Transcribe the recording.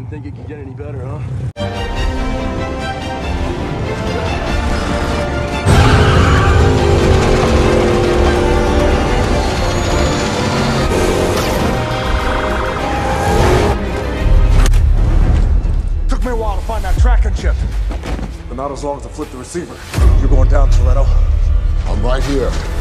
think it could get any better, huh? Took me a while to find that tracking chip, but not as long as I flipped the receiver. You're going down, Toretto. I'm right here.